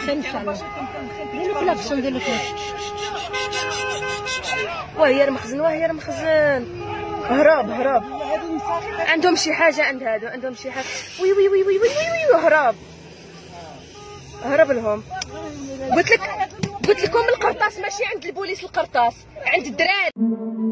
لا باش ندير لك وهي المخزن هرب عندهم شي حاجه عند هادو عندهم شي حاجه وي وي وي وي وي وي هرب لهم قلت لكم القرطاس ماشي عند البوليس القرطاس عند الدراري